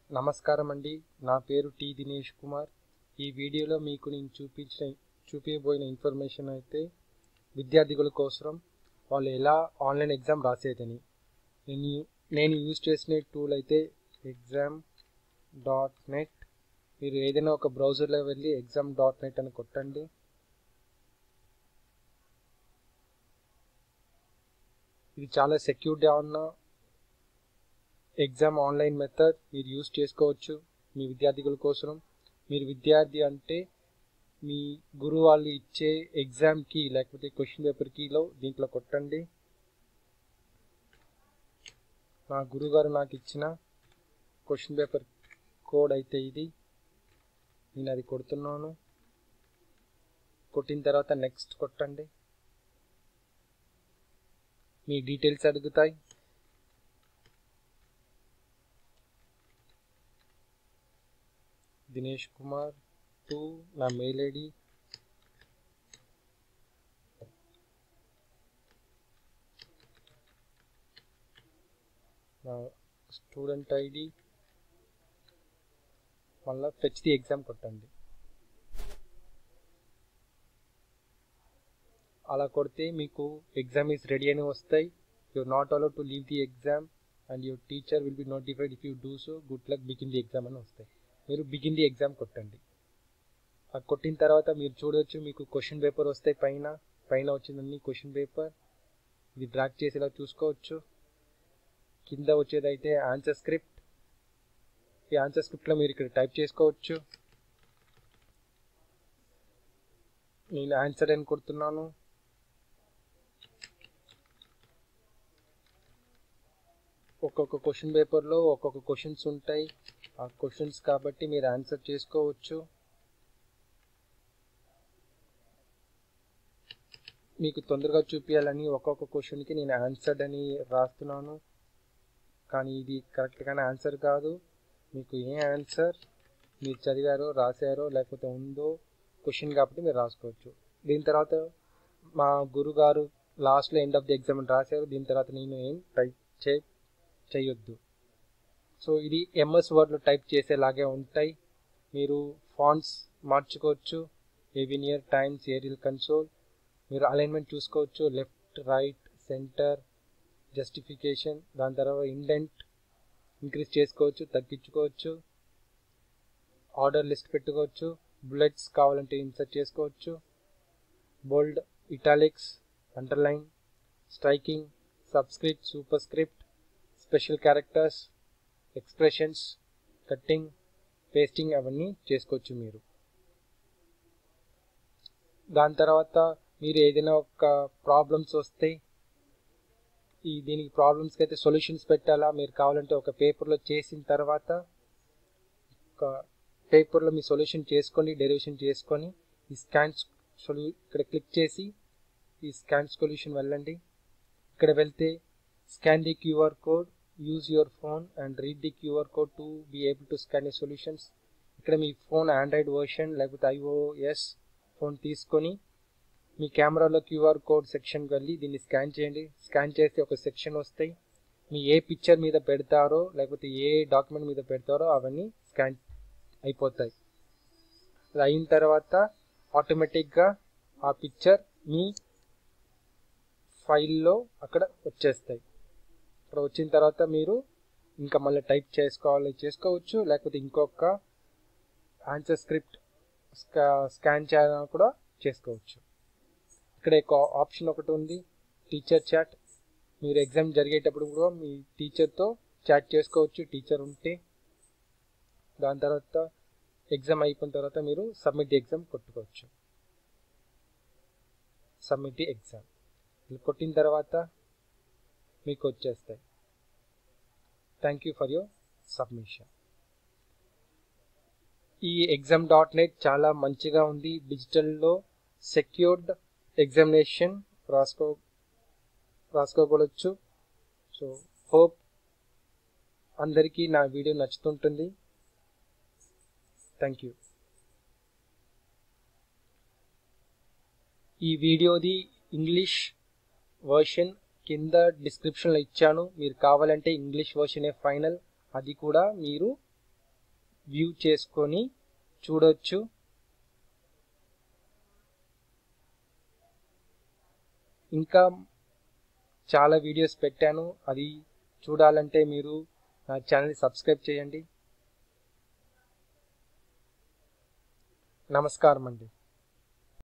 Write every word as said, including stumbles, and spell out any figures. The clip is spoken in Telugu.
నమస్కారం అండి. నా పేరు టి దినేష్ కుమార్. ఈ వీడియోలో మీకు నేను చూపించిన చూపించబోయిన ఇన్ఫర్మేషన్ అయితే విద్యార్థుల కోసం వాళ్ళు ఎలా ఆన్లైన్ ఎగ్జామ్ రాసేదని. నేను నేను యూజ్ చేసిన టూల్ అయితే ఎగ్జామ్ డాట్ నెట్. మీరు ఏదైనా ఒక బ్రౌజర్లో వెళ్ళి ఎగ్జామ్ డాట్ నెట్ అని కొట్టండి. ఇది చాలా సెక్యూర్గా ఉన్న ఎగ్జామ్ ఆన్లైన్ మెథడ్. మీరు యూజ్ చేసుకోవచ్చు మీ విద్యార్థుల కోసం. మీరు విద్యార్థి అంటే మీ గురువు వాళ్ళు ఇచ్చే ఎగ్జామ్కి లేకపోతే క్వశ్చన్ పేపర్ కీలో దీంట్లో కొట్టండి. నా గురువుగారు నాకు ఇచ్చిన క్వశ్చన్ పేపర్ కోడ్ అయితే ఇది. నేను అది కొడుతున్నాను. కొట్టిన తర్వాత నెక్స్ట్ కొట్టండి. మీ డీటెయిల్స్ అడుగుతాయి. దినేష్ కుమార్ టూ నా మెయిల్ ఐడి. నా స్టూడెంట్ ఐడి. మళ్ళీ ఫెచ్ ది ఎగ్జామ్ కొట్టండి. అలా కొడితే మీకు ఎగ్జామ్ ఈజ్ రెడీ అని వస్తాయి. You are not allowed to leave the exam and your teacher will be notified if you do so. Good luck, begin the exam అని వస్తాయి. మీరు బిగిన్ ది ఎగ్జామ్ కొట్టండి. అది కొట్టిన తర్వాత మీరు చూడవచ్చు మీకు క్వశ్చన్ పేపర్ వస్తాయి. పైన పైన వచ్చిందన్నీ క్వశ్చన్ పేపర్. ఇది డ్రాగ్ చేసేలా చూసుకోవచ్చు. కింద వచ్చేదైతే ఆన్సర్ స్క్రిప్ట్. ఈ ఆన్సర్ స్క్రిప్ట్లో మీరు ఇక్కడ టైప్ చేసుకోవచ్చు. నేను ఆన్సర్ అని కొడుతున్నాను. ఒక్కొక్క క్వశ్చన్ పేపర్లో ఒక్కొక్క క్వశ్చన్స్ ఉంటాయి. ఆ క్వశ్చన్స్ కాబట్టి మీరు ఆన్సర్ చేసుకోవచ్చు. మీకు తొందరగా చూపించాలని ఒక్కొక్క క్వశ్చన్కి నేను ఆన్సర్డ్ అని రాస్తున్నాను. కానీ ఇది కరెక్ట్గానే ఆన్సర్ కాదు. మీకు ఏ ఆన్సర్ మీరు చదివారో రాశారో లేకపోతే ఉందో క్వశ్చన్ కాబట్టి మీరు రాసుకోవచ్చు. దీని తర్వాత మా గురుగారు లాస్ట్లో ఎండ్ ఆఫ్ ది ఎగ్జామ్ రాశారు. దీని తర్వాత నేను ఏం టైప్ చే చేయొద్దు. సో ఇది ఎంఎస్ వర్డ్లో టైప్ చేసేలాగే ఉంటాయి. మీరు ఫాంట్స్ మార్చుకోవచ్చు. Avenir, Times, Arial console. మీరు అలైన్మెంట్ చూసుకోవచ్చు. Left, right, centre, justification. దాని తర్వాత ఇండెంట్ ఇంక్రీజ్ చేసుకోవచ్చు, తగ్గించుకోవచ్చు. ఆర్డర్ లిస్ట్ పెట్టుకోవచ్చు. బుల్లెట్స్ కావాలంటే ఇన్సర్ట్ చేసుకోవచ్చు. Bold, italics, underline, striking, subscript, superscript, special characters, expressions, cutting, pasting అవన్నీ చేసుకోవచ్చు మీరు. దాని తర్వాత మీరు ఏదైనా ఒక ప్రాబ్లమ్స్ వస్తే ఈ దీనికి ప్రాబ్లమ్స్కి అయితే సొల్యూషన్స్ పెట్టాలా. మీరు కావాలంటే ఒక పేపర్లో చేసిన తర్వాత ఒక పేపర్లో మీ సొల్యూషన్ చేసుకొని డెరివేషన్ చేసుకొని ఈ స్కాన్ సొల్యూ ఇక్కడ క్లిక్ చేసి ఈ స్కాన్ సొల్యూషన్ వెళ్ళండి. ఇక్కడ వెళ్తే scan the QR code, use your phone and read the QR code to be able to scan your solutions. ఇక్కడ మీ ఫోన్ ఆండ్రాయిడ్ వర్షన్ లేకపోతే ఐఓఎస్ ఫోన్ తీసుకొని మీ కెమెరాలో క్యూఆర్ కోడ్ సెక్షన్కి వెళ్ళి దీన్ని స్కాన్ చేయండి. స్కాన్ చేస్తే ఒక సెక్షన్ వస్తాయి. మీ ఏ పిక్చర్ మీద పెడతారో లేకపోతే ఏ డాక్యుమెంట్ మీద పెడతారో అవన్నీ స్కాన్ అయిపోతాయి. అది అయిన తర్వాత ఆటోమేటిక్గా ఆ పిక్చర్ మీ ఫైల్లో అక్కడ వచ్చేస్తాయి. అక్కడ వచ్చిన తర్వాత మీరు ఇంకా మళ్ళీ టైప్ చేసుకోవాలి చేసుకోవచ్చు, లేకపోతే ఇంకొక ఆన్సర్ స్క్రిప్ట్ స్కా స్కాన్ చేయాలని కూడా చేసుకోవచ్చు. ఇక్కడ ఒక ఆప్షన్ ఒకటి ఉంది, టీచర్ చాట్. మీరు ఎగ్జామ్ జరిగేటప్పుడు కూడా మీ టీచర్తో చాట్ చేసుకోవచ్చు టీచర్ ఉంటే. దాని తర్వాత ఎగ్జామ్ అయిపోయిన తర్వాత మీరు సబ్మిట్ ఎగ్జామ్ కొట్టుకోవచ్చు. సబ్మిట్ ఎగ్జామ్ కొట్టిన తర్వాత మీకు వచ్చేస్తాయి. Thank you for your submission. ఈ ఎగ్జామ్ డాట్ నెట్ చాలా మంచిగా ఉంది. డిజిటల్లో సెక్యూర్డ్ ఎగ్జామినేషన్ రాసుకో రాసుకోగలచ్చు. సో హోప్ అందరికీ నా వీడియో నచ్చుతుంటుంది. Thank you. ఈ వీడియోది ఇంగ్లీష్ వర్షన్ కింద డిస్క్రిప్షన్లో ఇచ్చాను. మీరు కావాలంటే ఇంగ్లీష్ వర్షనే ఫైనల్, అది కూడా మీరు వ్యూ చేసుకొని చూడొచ్చు. ఇంకా చాలా వీడియోస్ పెట్టాను, అది చూడాలంటే మీరు నా ఛానల్ని సబ్స్క్రైబ్ చేయండి. నమస్కారం అండి.